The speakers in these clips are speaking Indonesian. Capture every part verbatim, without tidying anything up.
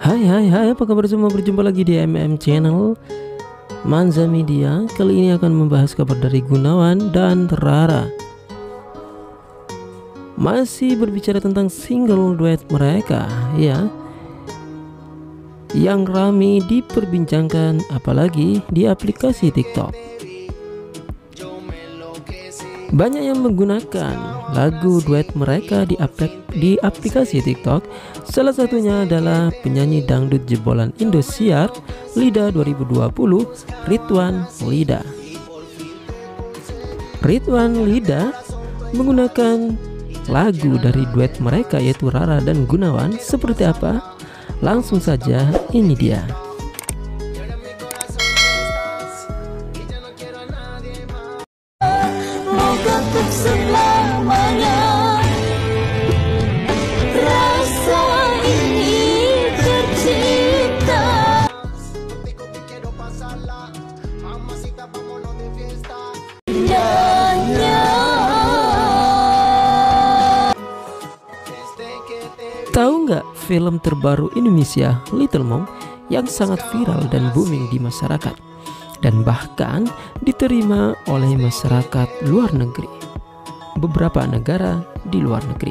Hai hai hai, apa kabar semua? Berjumpa lagi di M M Channel Manza Media. Kali ini akan membahas kabar dari Gunawan dan Rara. Masih berbicara tentang single duet mereka ya, yang ramai diperbincangkan apalagi di aplikasi TikTok. Banyak yang menggunakan lagu duet mereka di, aplik di aplikasi TikTok. Salah satunya adalah penyanyi dangdut jebolan Indosiar Lida dua ribu dua puluh, Ridwan Lida. Ridwan Lida menggunakan lagu dari duet mereka yaitu Rara dan Gunawan. Seperti apa? Langsung saja, ini dia. Untuk selamanya rasa ini tercipta. Nyanyi. Tahu nggak film terbaru Indonesia Little Mom yang sangat viral dan booming di masyarakat dan bahkan diterima oleh masyarakat luar negeri, beberapa negara di luar negeri.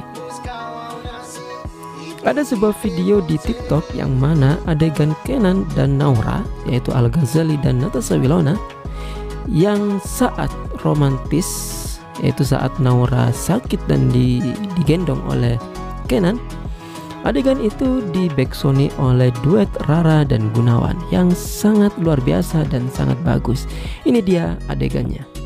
Ada sebuah video di TikTok yang mana adegan Kenan dan Naura, yaitu Al Ghazali dan Natasha Wilona, yang saat romantis, yaitu saat Naura sakit dan di, digendong oleh Kenan. Adegan itu di backsoni oleh duet Rara dan Gunawan yang sangat luar biasa dan sangat bagus. Ini dia adegannya.